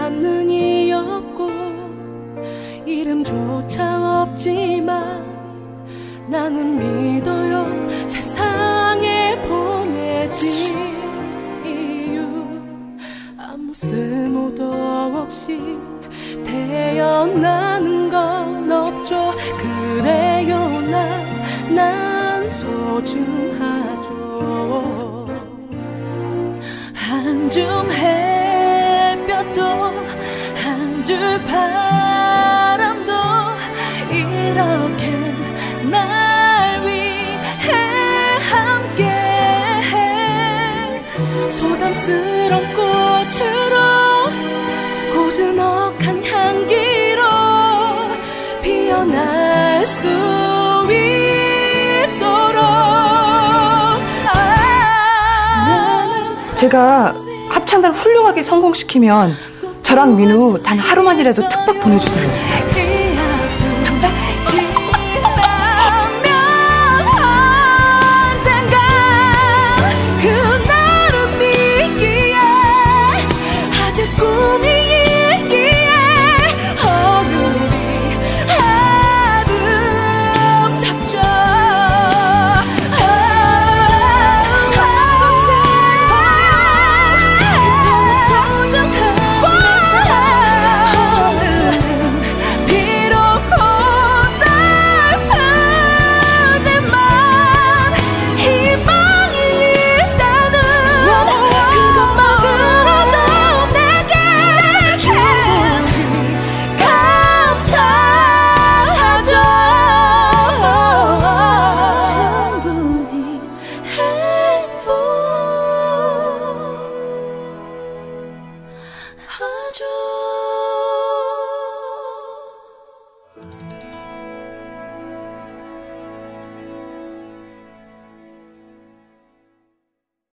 않는 이였고 이름조차 없지만 나는 믿어요. 세상에 보내진 이유 아무 쓸모도 없이 태어나는 건 없죠. 그래요 난 소중하죠. 한 줌 햇볕도 한 줄 바람도 이렇게 날 위해 함께해. 소담스런 꽃으로 고즈넉한 향기로 피어날 수 있도록. 제가 합창단 훌륭하게 성공시키면 저랑 민우 단 하루만이라도 특박 보내주세요. 하죠.